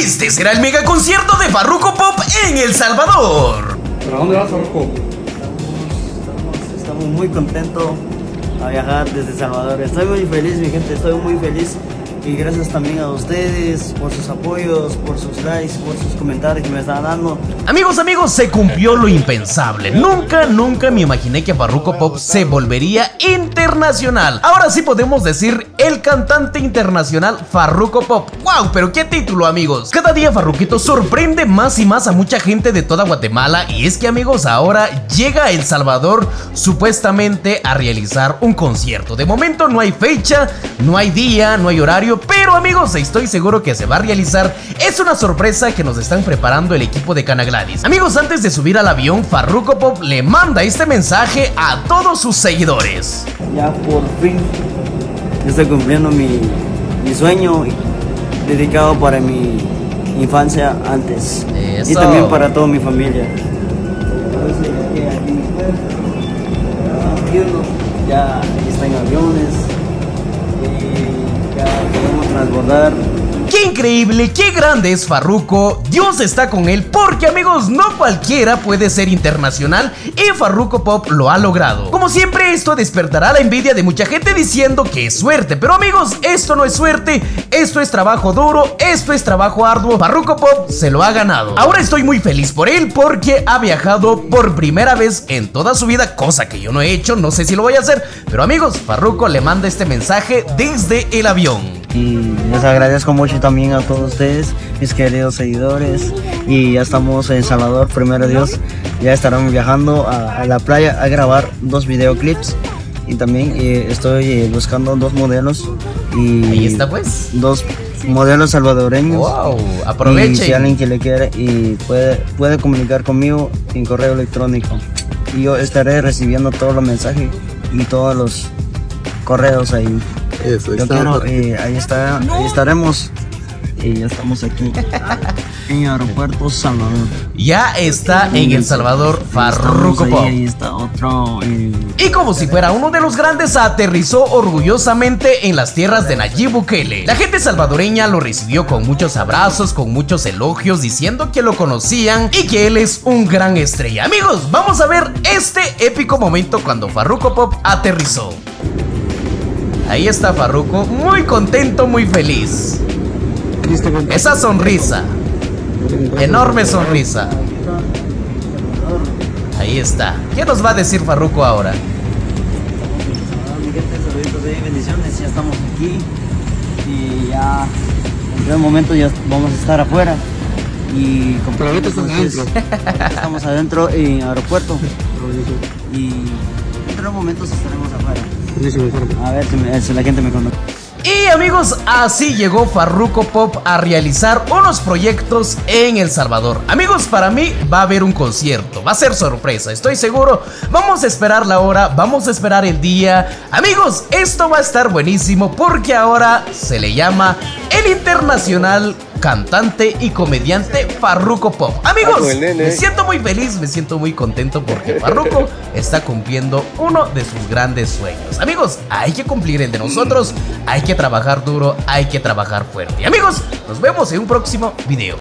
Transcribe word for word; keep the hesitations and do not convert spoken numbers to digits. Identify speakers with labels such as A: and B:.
A: Este será el mega concierto de Farruko Pop en El Salvador.
B: ¿Para dónde vas, Farruko?
C: Estamos, estamos muy contentos a viajar desde El Salvador. Estoy muy feliz, mi gente, estoy muy feliz. Y gracias también a ustedes por sus apoyos, por sus likes, por sus comentarios que me están dando.
A: Amigos, amigos, se cumplió lo impensable. Nunca, nunca me imaginé que Farruko Pop se volvería internacional. Ahora sí podemos decir el cantante internacional Farruko Pop. ¡Wow! Pero qué título, amigos. Cada día Farruquito sorprende más y más a mucha gente de toda Guatemala. Y es que, amigos, ahora llega a El Salvador supuestamente a realizar un concierto. De momento no hay fecha, no hay día, no hay horario, pero amigos, estoy seguro que se va a realizar. Es una sorpresa que nos están preparando el equipo de Cana Gladys. Amigos, antes de subir al avión, Farruko Pop le manda este mensaje a todos sus seguidores.
C: Ya por fin estoy cumpliendo mi, mi sueño dedicado para mi infancia antes.
A: Eso.
C: Y también para toda mi familia. Ya está en aviones y ya podemos transbordar.
A: ¡Qué increíble! ¡Qué grande es Farruko! Dios está con él porque, amigos, no cualquiera puede ser internacional y Farruko Pop lo ha logrado. Como siempre, esto despertará la envidia de mucha gente diciendo que es suerte. Pero, amigos, esto no es suerte, esto es trabajo duro, esto es trabajo arduo. Farruko Pop se lo ha ganado. Ahora estoy muy feliz por él porque ha viajado por primera vez en toda su vida, cosa que yo no he hecho, no sé si lo voy a hacer. Pero, amigos, Farruko le manda este mensaje desde el avión.
C: Y les agradezco mucho también a todos ustedes, mis queridos seguidores. Y ya estamos en El Salvador, primero Dios. Ya estaremos viajando a, a la playa a grabar dos videoclips. Y también eh, estoy eh, buscando dos modelos. Y
A: ahí está, pues.
C: Dos modelos salvadoreños.
A: Wow, aprovechen.
C: Y si alguien que le quiere y puede, puede comunicar conmigo en correo electrónico. Y yo estaré recibiendo todos los mensajes y todos los correos ahí.
B: Eso,
C: Yo quiero, eh, ahí, está, ahí estaremos. Y ya estamos aquí en Aeropuerto Salvador.
A: Ya está en El Salvador Farruko Pop.
C: Ahí está otro. Eh,
A: Y como si fuera uno de los grandes, aterrizó orgullosamente en las tierras de Nayib Bukele. La gente salvadoreña lo recibió con muchos abrazos, con muchos elogios, diciendo que lo conocían y que él es un gran estrella. Amigos, vamos a ver este épico momento cuando Farruko Pop aterrizó. Ahí está Farruko, muy contento, muy feliz. Esa sonrisa, enorme sonrisa. Ahí está. ¿Qué nos va a decir Farruko ahora?
C: mi gente, saluditos de bendiciones, ya estamos aquí. Y ya en un momento ya vamos a estar afuera. Y
B: Pero ahorita estamos adentro.
C: Estamos adentro en aeropuerto. Y en un momento estaremos afuera. A ver si, me, si la gente me conoce.
A: Y amigos, así llegó Farruko Pop a realizar unos proyectos en El Salvador. Amigos, para mí va a haber un concierto, va a ser sorpresa, estoy seguro. Vamos a esperar la hora, vamos a esperar el día. Amigos, esto va a estar buenísimo porque ahora se le llama el internacional cantante y comediante Farruko Pop. Amigos, me siento muy feliz, me siento muy contento porque Farruko está cumpliendo uno de sus grandes sueños. Amigos, hay que cumplir el de nosotros, hay que trabajar duro, hay que trabajar fuerte. Amigos, nos vemos en un próximo video.